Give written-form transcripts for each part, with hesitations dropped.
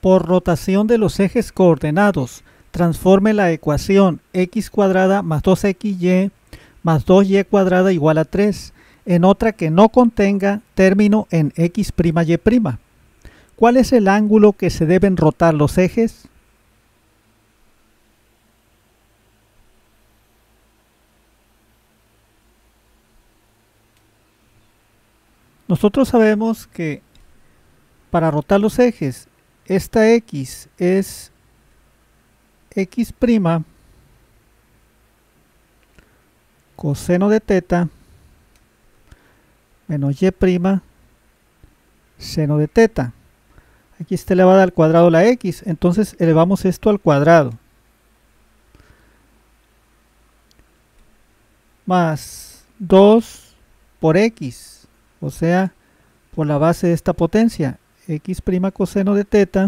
Por rotación de los ejes coordenados, transforme la ecuación x cuadrada más 2xy más 2y cuadrada igual a 3 en otra que no contenga término en x'y'. ¿Cuál es el ángulo que se deben rotar los ejes? Nosotros sabemos que para rotar los ejes, esta x es x' coseno de teta menos y' seno de teta. Aquí está elevada al cuadrado la x, entonces elevamos esto al cuadrado. Más 2 por x, o sea, por la base de esta potencia, x' coseno de teta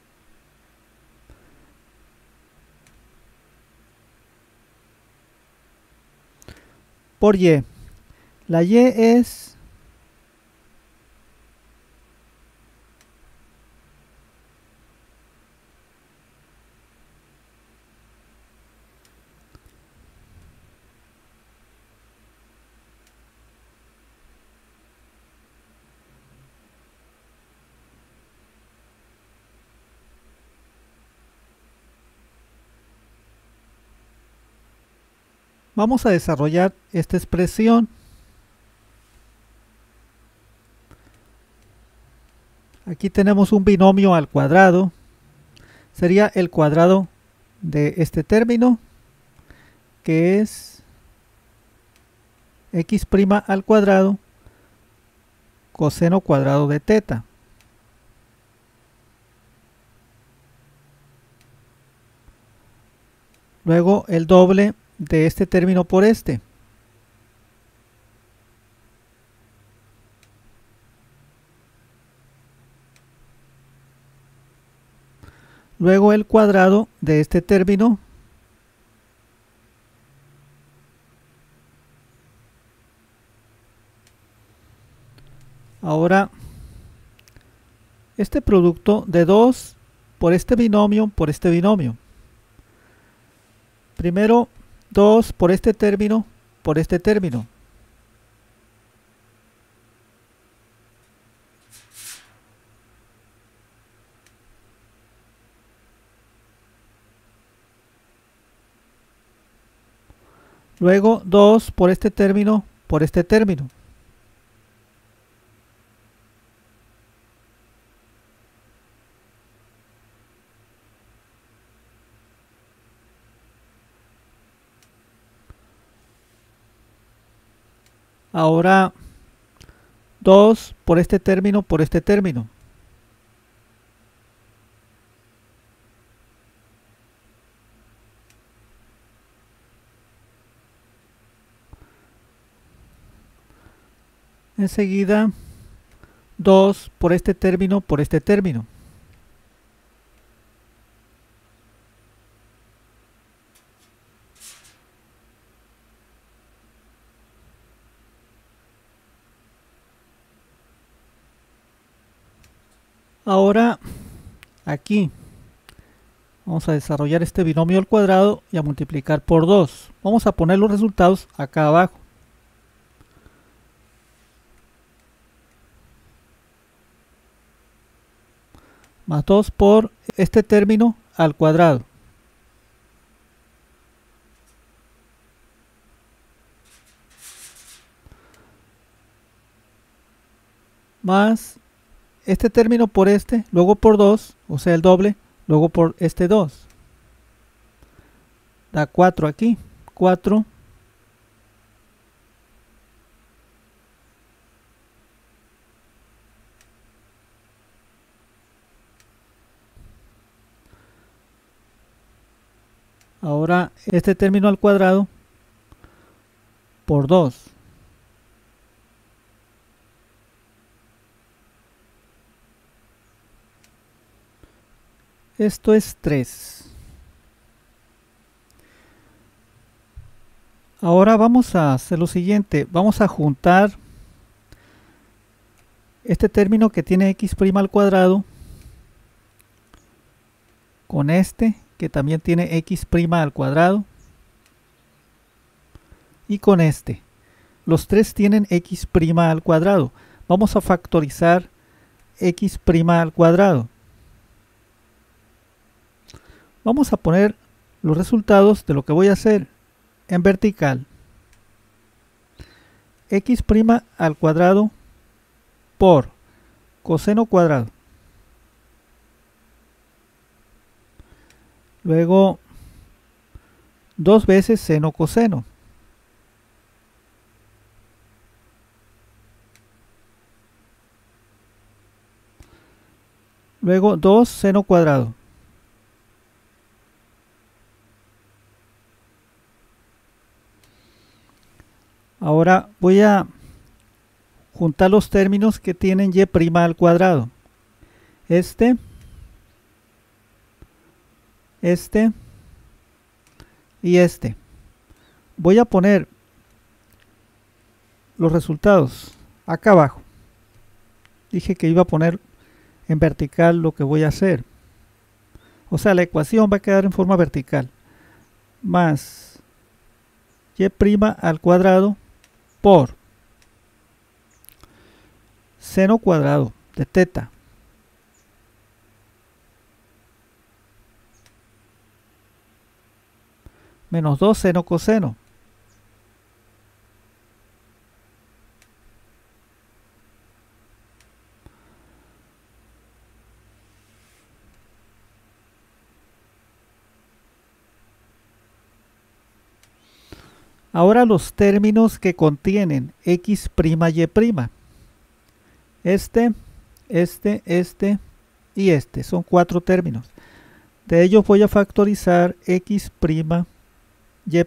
por y. La y es Vamos a desarrollar esta expresión. Aquí tenemos un binomio al cuadrado. Sería el cuadrado de este término, que es x' al cuadrado coseno cuadrado de teta. Luego el doble de este término por este. Luego el cuadrado de este término. Ahora, este producto de 2 por este binomio por este binomio. Primero 2 por este término por este término. Luego 2 por este término por este término. Ahora 2 por este término por este término. Enseguida 2 por este término por este término. Ahora aquí vamos a desarrollar este binomio al cuadrado y a multiplicar por 2. Vamos a poner los resultados acá abajo. Más 2 por este término al cuadrado. Más este término por este, luego por 2, o sea el doble, luego por este 2. Da 4 aquí, 4. Ahora este término al cuadrado por 2. Esto es 3. Ahora vamos a hacer lo siguiente. Vamos a juntar este término que tiene x' al cuadrado con este que también tiene x' al cuadrado y con este. Los tres tienen x' al cuadrado. Vamos a factorizar x' al cuadrado. Vamos a poner los resultados de lo que voy a hacer en vertical. X' al cuadrado por coseno cuadrado. Luego 2 veces seno coseno. Luego 2 seno cuadrado. Ahora voy a juntar los términos que tienen y' al cuadrado. Este y este. Voy a poner los resultados acá abajo. Dije que iba a poner en vertical lo que voy a hacer. O sea, la ecuación va a quedar en forma vertical. Más y' al cuadrado por seno cuadrado de teta menos 2 seno coseno. Ahora los términos que contienen x' y'. Este y este. Son 4 términos. De ellos voy a factorizar x' y'.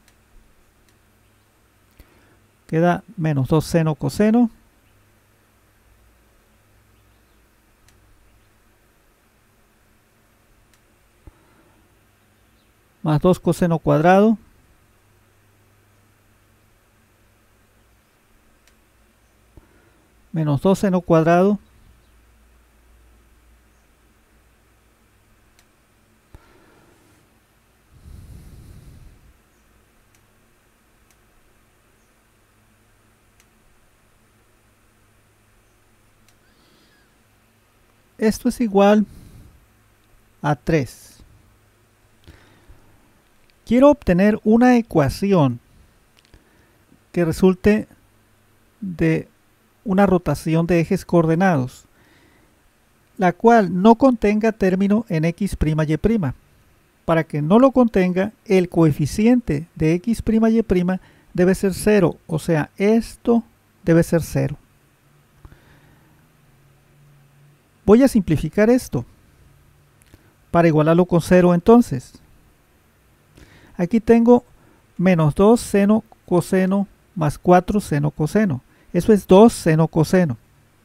Queda menos 2 seno coseno. Más 2 coseno cuadrado. Menos 2 seno cuadrado. Esto es igual a 3. Quiero obtener una ecuación que resulte de una rotación de ejes coordenados, la cual no contenga término en x' y'. Para que no lo contenga, el coeficiente de x' y' debe ser 0, o sea, esto debe ser 0. Voy a simplificar esto para igualarlo con 0 entonces. Aquí tengo menos 2 seno coseno más 4 seno coseno. Eso es 2 seno coseno.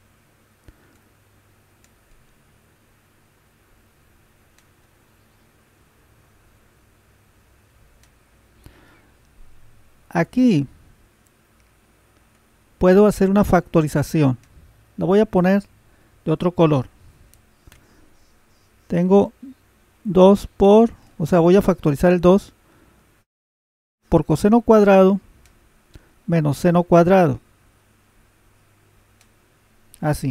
Aquí puedo hacer una factorización. La voy a poner de otro color. Tengo 2 por, o sea, voy a factorizar el 2 por coseno cuadrado menos seno cuadrado. Así.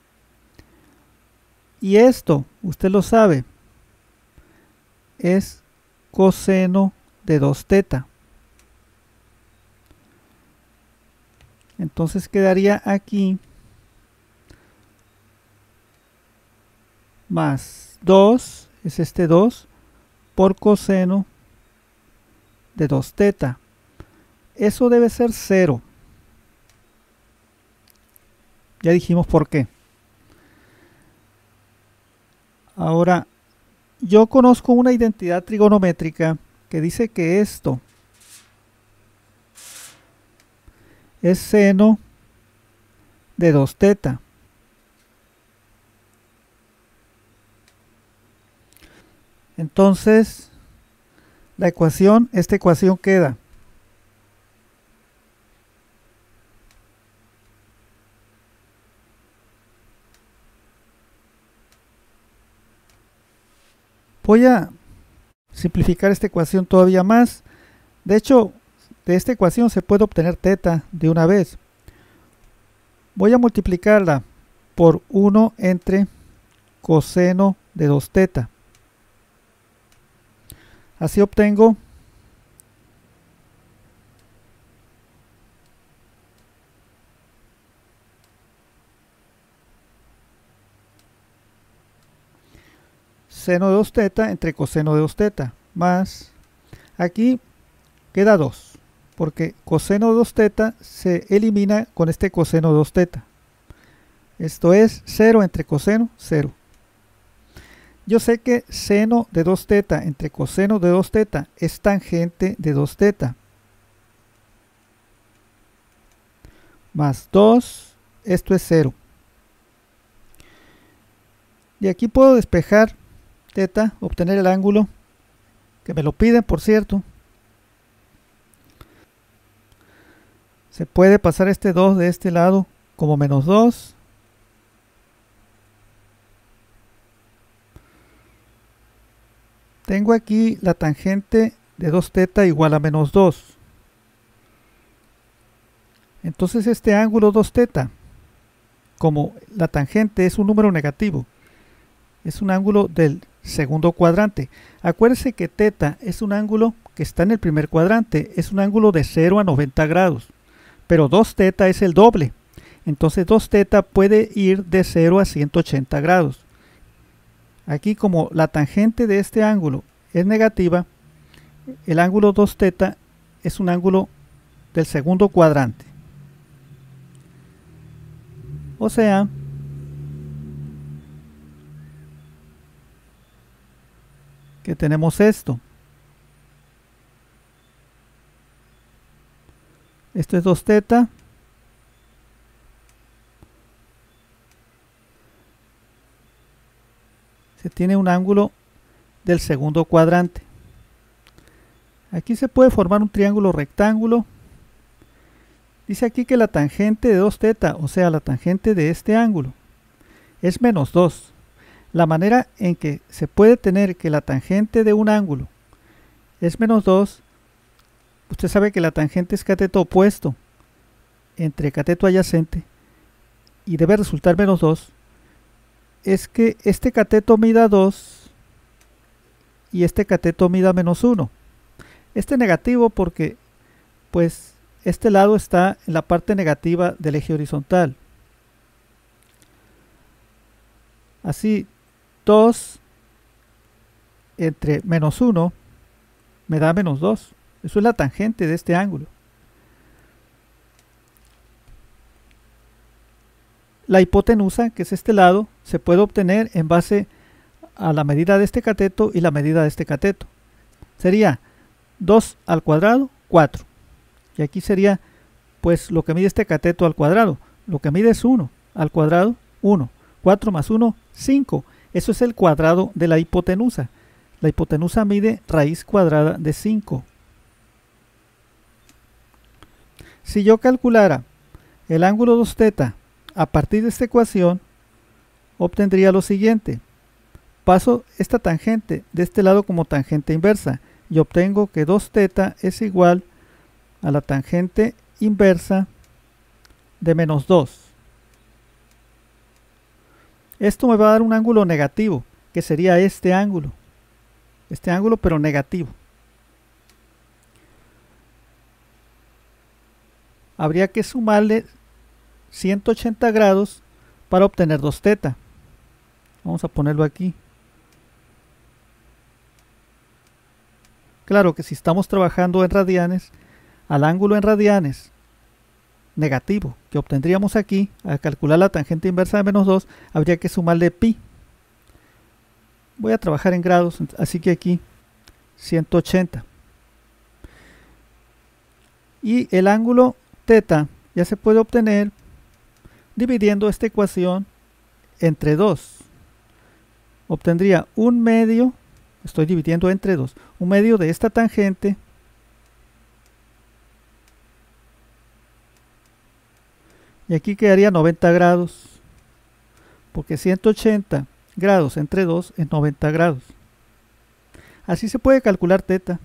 Y esto, usted lo sabe, es coseno de 2 teta. Entonces quedaría aquí más 2, es este 2, por coseno de 2 teta. Eso debe ser 0. Ya dijimos por qué. Ahora, yo conozco una identidad trigonométrica que dice que esto es seno de 2 teta. Entonces, esta ecuación queda Voy a simplificar esta ecuación todavía más. De hecho, de esta ecuación se puede obtener teta de una vez. Voy a multiplicarla por 1 entre coseno de 2 teta. Así obtengo seno de 2 teta entre coseno de 2 teta, más, aquí queda 2, porque coseno de 2 teta se elimina con este coseno de 2 teta. Esto es 0 entre coseno, 0. Yo sé que seno de 2 teta entre coseno de 2 teta es tangente de 2 teta. Más 2, esto es 0. Y aquí puedo despejar teta, obtener el ángulo, que me lo piden por cierto. Se puede pasar este 2 de este lado como menos 2. Tengo aquí la tangente de 2 teta igual a menos 2. Entonces este ángulo 2 teta, como la tangente es un número negativo, es un ángulo del segundo cuadrante. Acuérdense que teta es un ángulo que está en el primer cuadrante, es un ángulo de 0 a 90 grados, pero 2 teta es el doble. Entonces 2 teta puede ir de 0 a 180 grados. Aquí, como la tangente de este ángulo es negativa, el ángulo 2 teta es un ángulo del segundo cuadrante. O sea, que tenemos esto. Esto es 2 teta. Se tiene un ángulo del segundo cuadrante. Aquí se puede formar un triángulo rectángulo. Dice aquí que la tangente de 2 teta, o sea, la tangente de este ángulo, es menos 2. La manera en que se puede tener que la tangente de un ángulo es menos 2, usted sabe que la tangente es cateto opuesto entre cateto adyacente y debe resultar menos 2, es que este cateto mida 2 y este cateto mida menos 1. Este negativo porque pues este lado está en la parte negativa del eje horizontal. Así 2 entre menos 1 me da menos 2. Eso es la tangente de este ángulo. La hipotenusa, que es este lado, se puede obtener en base a la medida de este cateto y la medida de este cateto. Sería 2 al cuadrado, 4. Y aquí sería pues lo que mide este cateto al cuadrado. Lo que mide es 1 al cuadrado, 1. 4 más 1, 5. Eso es el cuadrado de la hipotenusa. La hipotenusa mide raíz cuadrada de 5. Si yo calculara el ángulo 2 teta a partir de esta ecuación, obtendría lo siguiente. Paso esta tangente de este lado como tangente inversa y obtengo que 2 teta es igual a la tangente inversa de menos 2. Esto me va a dar un ángulo negativo, que sería este ángulo pero negativo. Habría que sumarle 180 grados para obtener 2 teta. Vamos a ponerlo aquí. Claro que si estamos trabajando en radianes, al ángulo en radianes negativo que obtendríamos aquí, al calcular la tangente inversa de menos 2, habría que sumarle pi. Voy a trabajar en grados, así que aquí 180. Y el ángulo teta ya se puede obtener dividiendo esta ecuación entre 2. Obtendría un medio, estoy dividiendo entre 2, un medio de esta tangente y aquí quedaría 90 grados, porque 180 grados entre 2 es 90 grados. Así se puede calcular teta.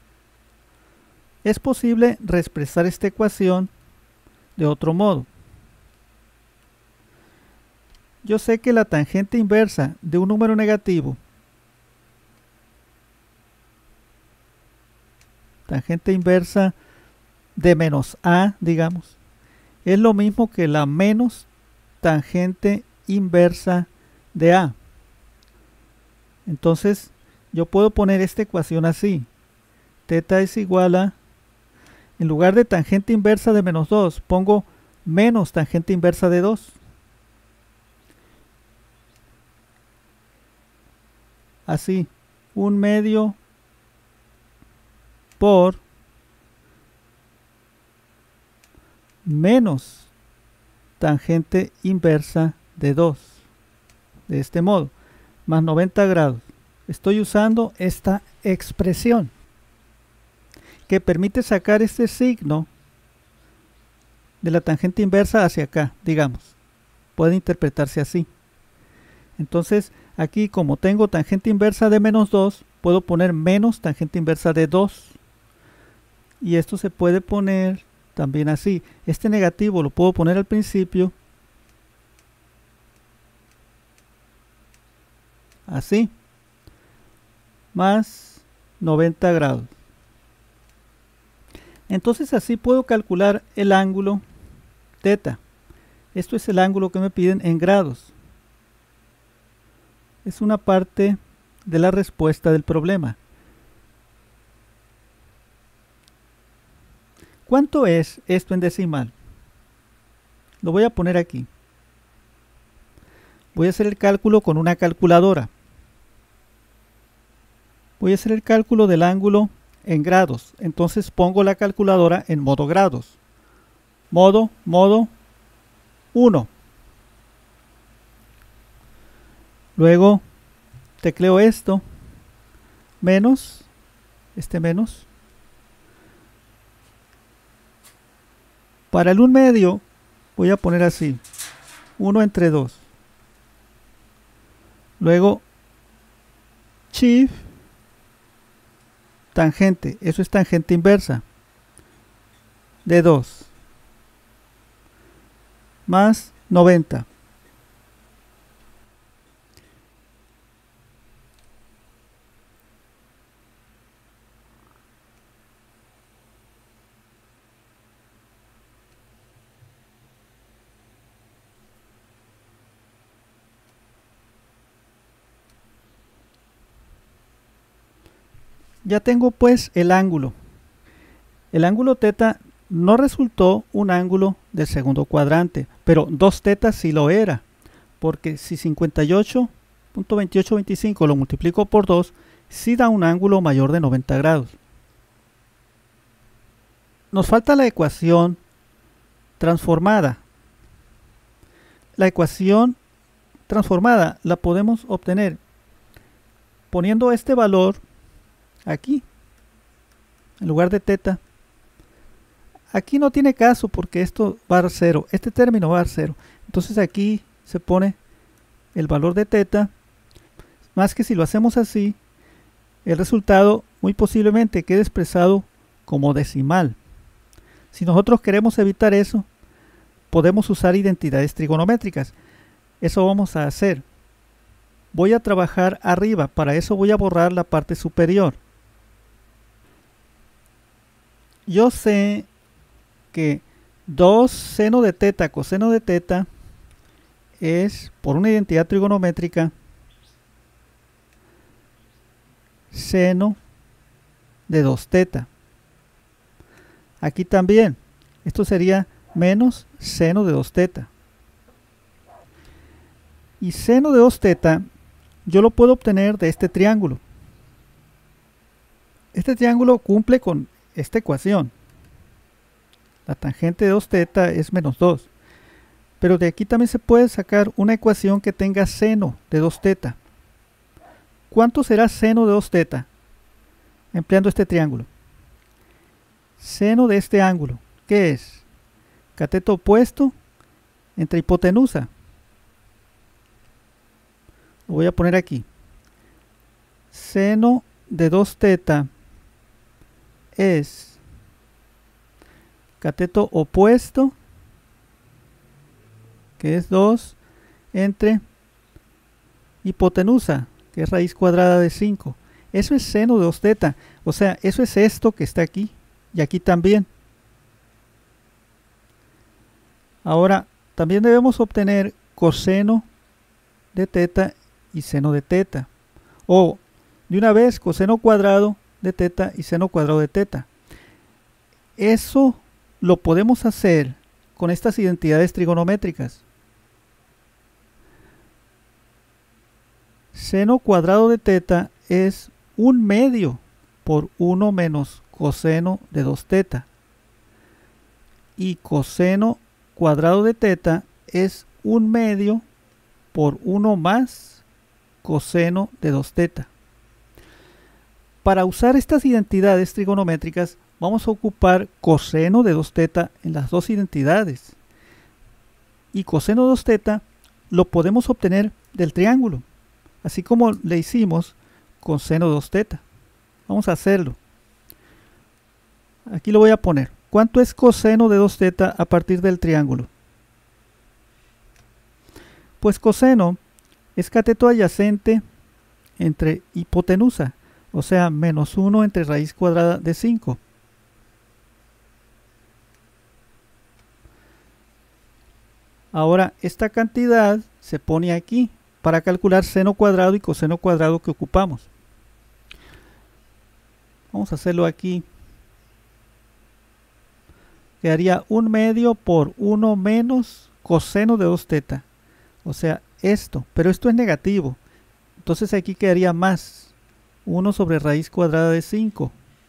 Es posible reexpresar esta ecuación de otro modo. Yo sé que la tangente inversa de un número negativo, tangente inversa de menos a, digamos, es lo mismo que la menos tangente inversa de a. Entonces, yo puedo poner esta ecuación así. Teta es igual a, en lugar de tangente inversa de menos 2, pongo menos tangente inversa de 2. Así, 1/2 por menos tangente inversa de 2. De este modo, más 90 grados. Estoy usando esta expresión que permite sacar este signo de la tangente inversa hacia acá, digamos. Puede interpretarse así. Entonces, aquí como tengo tangente inversa de menos 2, puedo poner menos tangente inversa de 2. Y esto se puede poner también así. Este negativo lo puedo poner al principio. Así. Más 90 grados. Entonces así puedo calcular el ángulo teta. Esto es el ángulo que me piden en grados. Es una parte de la respuesta del problema. ¿Cuánto es esto en decimal? Lo voy a poner aquí. Voy a hacer el cálculo con una calculadora. Voy a hacer el cálculo del ángulo en grados. Entonces pongo la calculadora en modo grados. Modo 1. Luego tecleo esto, menos, menos. Para el 1/2 voy a poner así, 1 entre 2. Luego, shift, tangente, eso es tangente inversa, de 2, más 90. Ya tengo pues el ángulo. El ángulo teta no resultó un ángulo del segundo cuadrante, pero 2 tetas sí lo era, porque si 58.2825 lo multiplico por 2, sí da un ángulo mayor de 90 grados. Nos falta la ecuación transformada. La ecuación transformada la podemos obtener poniendo este valor aquí, en lugar de teta. Aquí no tiene caso porque esto va a dar 0. Este término va a dar 0. Entonces aquí se pone el valor de teta. Más que si lo hacemos así, el resultado muy posiblemente quede expresado como decimal. Si nosotros queremos evitar eso, podemos usar identidades trigonométricas. Eso vamos a hacer. Voy a trabajar arriba. Para eso voy a borrar la parte superior. Yo sé que 2 seno de teta coseno de teta es, por una identidad trigonométrica, seno de 2 teta. Aquí también, esto sería menos seno de 2 teta. Y seno de 2 teta yo lo puedo obtener de este triángulo. Este triángulo cumple con esta ecuación. La tangente de 2 teta es menos 2. Pero de aquí también se puede sacar una ecuación que tenga seno de 2 teta. ¿Cuánto será seno de 2 teta? Empleando este triángulo. Seno de este ángulo, ¿qué es? Cateto opuesto entre hipotenusa. Lo voy a poner aquí. Seno de 2 teta es cateto opuesto, que es 2, entre hipotenusa, que es raíz cuadrada de 5. Eso es seno de 2 teta. O sea, eso es esto que está aquí. Y aquí también. Ahora, también debemos obtener coseno de teta y seno de teta. O, de una vez, coseno cuadrado de teta y seno cuadrado de teta. Eso lo podemos hacer con estas identidades trigonométricas. Seno cuadrado de teta es 1/2 por 1 menos coseno de 2 teta. Y coseno cuadrado de teta es 1/2 por 1 más coseno de 2 teta. Para usar estas identidades trigonométricas vamos a ocupar coseno de 2 teta en las dos identidades. Y coseno de 2 teta lo podemos obtener del triángulo, así como le hicimos con seno de 2 teta. Vamos a hacerlo. Aquí lo voy a poner. ¿Cuánto es coseno de 2 teta a partir del triángulo? Pues coseno es cateto adyacente entre hipotenusa, o sea, menos 1 entre raíz cuadrada de 5. Ahora, esta cantidad se pone aquí para calcular seno cuadrado y coseno cuadrado que ocupamos. Vamos a hacerlo aquí. Quedaría 1/2 por 1 menos coseno de 2 teta. O sea, esto. Pero esto es negativo. Entonces aquí quedaría más 1 sobre raíz cuadrada de 5.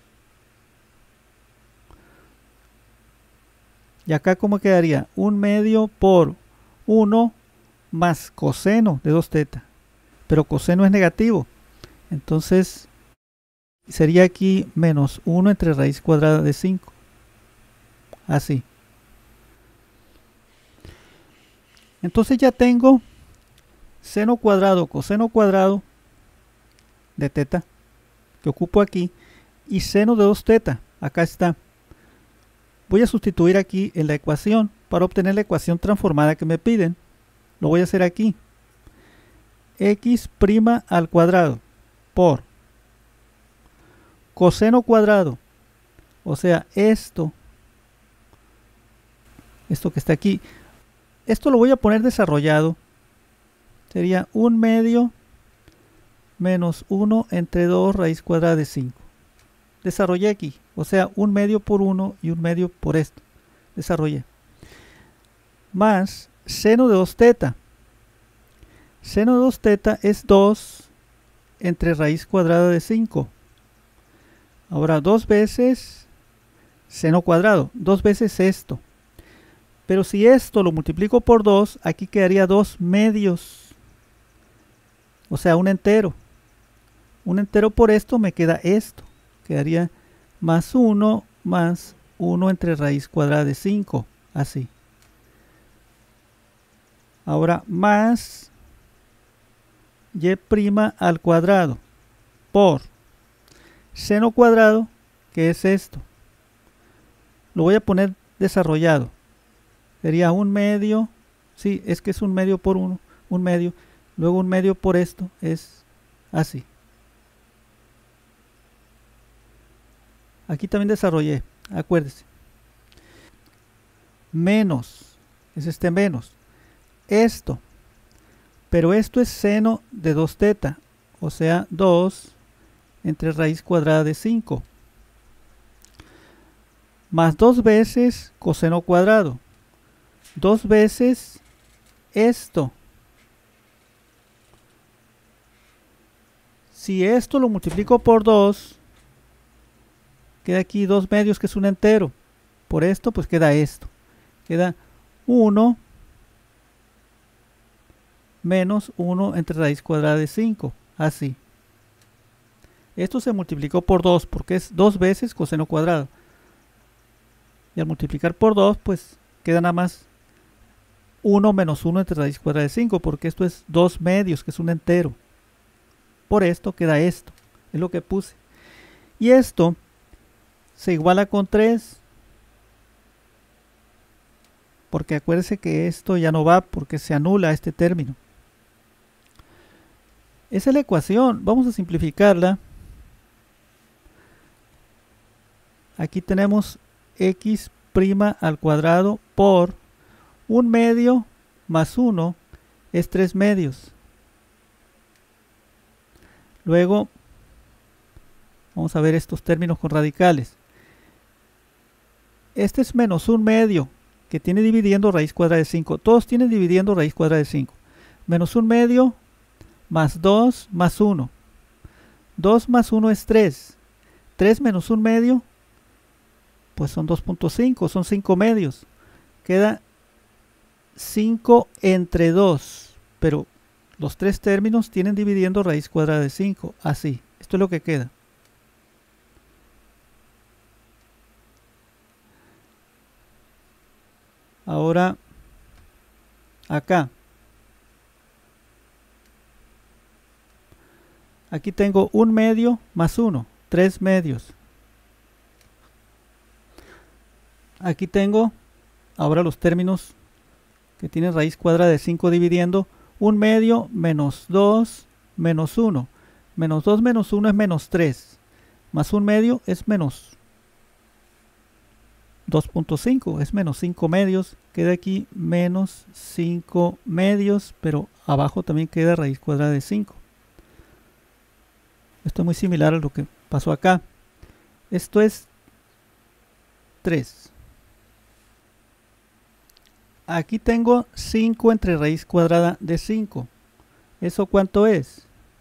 Y acá, ¿cómo quedaría? 1/2 por 1 más coseno de 2 teta. Pero coseno es negativo. Entonces sería aquí menos 1 entre raíz cuadrada de 5. Así. Entonces ya tengo seno cuadrado, coseno cuadrado de teta, que ocupo aquí, y seno de 2 teta. Acá está. Voy a sustituir aquí en la ecuación para obtener la ecuación transformada que me piden. Lo voy a hacer aquí. X' al cuadrado por coseno cuadrado, o sea, esto que está aquí. Esto lo voy a poner desarrollado. Sería 1/2 menos 1 entre 2 raíz cuadrada de 5. Desarrollé aquí, o sea, 1/2 por 1 y 1/2 por esto. Desarrollé. Más seno de 2 teta. Seno de 2 teta es 2 entre raíz cuadrada de 5. Ahora 2 veces seno cuadrado, 2 veces esto. Pero si esto lo multiplico por 2, aquí quedaría 2 medios. O sea, un entero. Un entero por esto me queda esto. Quedaría más 1 entre raíz cuadrada de 5. Así. Ahora más y' al cuadrado por seno cuadrado, que es esto. Lo voy a poner desarrollado. Sería 1/2. Sí, es que es 1/2 por 1. 1/2. Luego 1/2 por esto es así. Aquí también desarrollé. Acuérdese. Menos. Es este menos. Esto. Pero esto es seno de 2 teta. O sea, 2 entre raíz cuadrada de 5. Más 2 veces coseno cuadrado. 2 veces esto. Si esto lo multiplico por 2, queda aquí 2 medios, que es un entero. Por esto, pues queda esto. Queda 1 menos 1 entre raíz cuadrada de 5. Así. Esto se multiplicó por 2 porque es 2 veces coseno cuadrado. Y al multiplicar por 2, pues queda nada más 1 menos 1 entre raíz cuadrada de 5, porque esto es 2 medios, que es un entero. Por esto queda esto. es lo que puse. Y esto se iguala con 3, porque acuérdense que esto ya no va porque se anula este término. Esa es la ecuación. Vamos a simplificarla. Aquí tenemos x' al cuadrado por 1 medio más 1 es 3 medios. Luego vamos a ver estos términos con radicales. Este es menos 1 medio, que tiene dividiendo raíz cuadrada de 5. Todos tienen dividiendo raíz cuadrada de 5. Menos 1 medio más 2 más 1. 2 más 1 es 3. 3 menos 1 medio, pues son 2.5, son 5 medios. Queda 5 entre 2, pero los tres términos tienen dividiendo raíz cuadrada de 5. Así, esto es lo que queda. Ahora, acá. Aquí tengo 1 medio más 1, 3 medios. Aquí tengo ahora los términos que tienen raíz cuadrada de 5 dividiendo 1 medio menos 2 menos 1. Menos 2 menos 1 es menos 3. Más 1 medio es menos 2.5, es menos 5 medios. Queda aquí menos 5 medios, pero abajo también queda raíz cuadrada de 5. Esto es muy similar a lo que pasó acá. Esto es 3. Aquí tengo 5 entre raíz cuadrada de 5. ¿Eso cuánto es?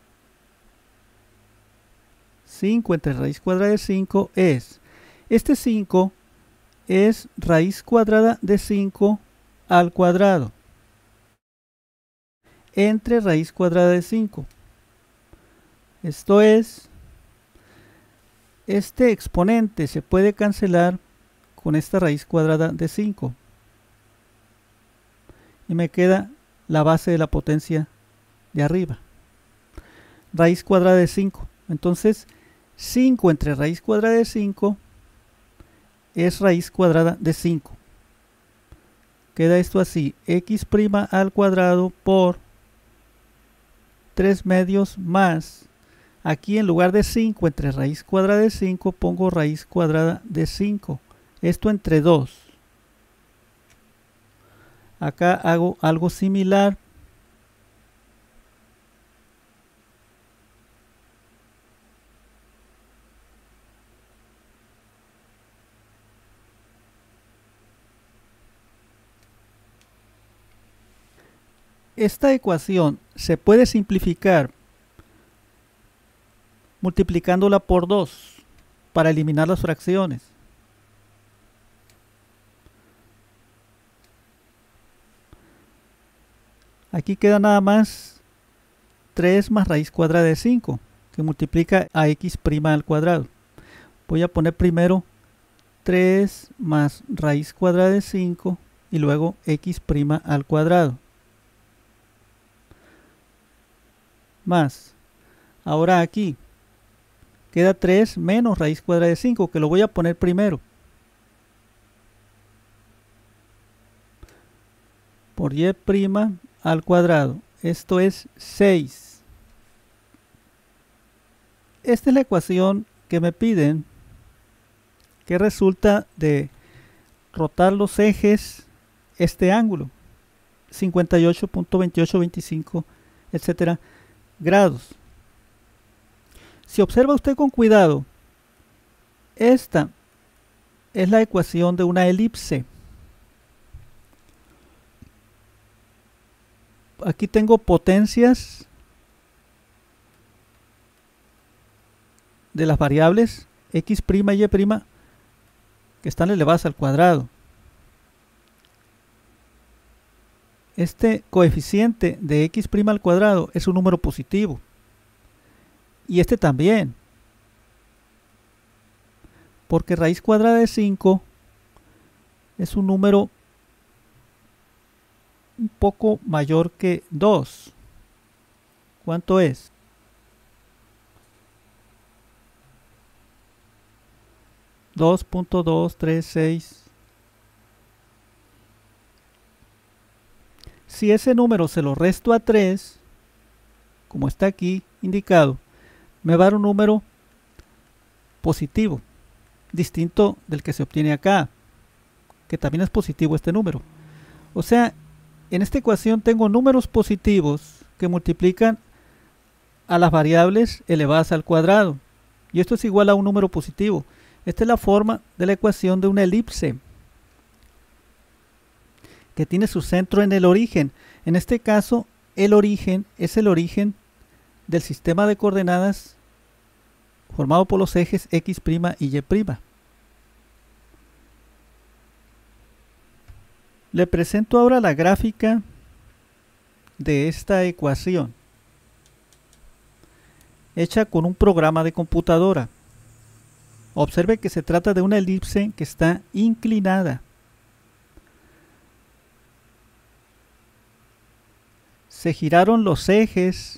5 entre raíz cuadrada de 5 es... Este 5 es raíz cuadrada de 5 al cuadrado. Entre raíz cuadrada de 5. Esto es... Este exponente se puede cancelar con esta raíz cuadrada de 5. Y me queda la base de la potencia de arriba. Raíz cuadrada de 5. Entonces, 5 entre raíz cuadrada de 5 es raíz cuadrada de 5. Queda esto así. X' al cuadrado por 3 medios más. Aquí en lugar de 5 entre raíz cuadrada de 5 pongo raíz cuadrada de 5. Esto entre 2. Acá hago algo similar. Esta ecuación se puede simplificar multiplicándola por 2 para eliminar las fracciones. Aquí queda nada más 3 más raíz cuadrada de 5, que multiplica a x' al cuadrado. Voy a poner primero 3 más raíz cuadrada de 5 y luego x' al cuadrado. Más. Ahora aquí queda 3 menos raíz cuadrada de 5, que lo voy a poner primero. Por y' al cuadrado. Esto es 6. Esta es la ecuación que me piden, que resulta de rotar los ejes este ángulo 58.2825, etcétera, grados. Si observa usted con cuidado, esta es la ecuación de una elipse. Aquí tengo potencias de las variables x' y y' que están elevadas al cuadrado. Este coeficiente de x' al cuadrado es un número positivo. Y este también. Porque raíz cuadrada de 5 es un número un poco mayor que 2. ¿Cuánto es? 2.236. Si ese número se lo resto a 3, como está aquí indicado, me va a dar un número positivo, distinto del que se obtiene acá, que también es positivo este número. O sea, en esta ecuación tengo números positivos que multiplican a las variables elevadas al cuadrado, y esto es igual a un número positivo. Esta es la forma de la ecuación de una elipse que tiene su centro en el origen. En este caso, el origen es el origen del sistema de coordenadas formado por los ejes X' y Y'. Le presento ahora la gráfica de esta ecuación, hecha con un programa de computadora. Observe que se trata de una elipse que está inclinada. Se giraron los ejes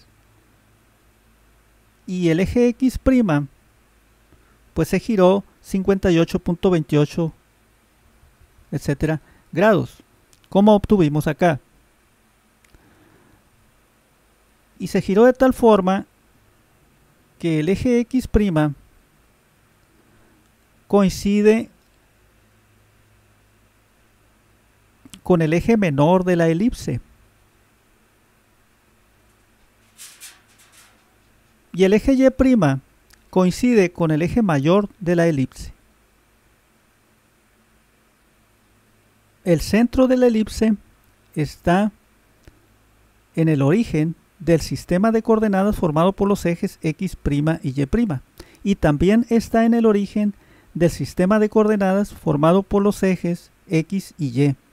y el eje X' pues se giró 58.28, etcétera, grados, como obtuvimos acá. Y se giró de tal forma que el eje X' coincide con el eje menor de la elipse. Y el eje Y' coincide con el eje mayor de la elipse. El centro de la elipse está en el origen del sistema de coordenadas formado por los ejes X' y Y', y también está en el origen del sistema de coordenadas formado por los ejes X y Y.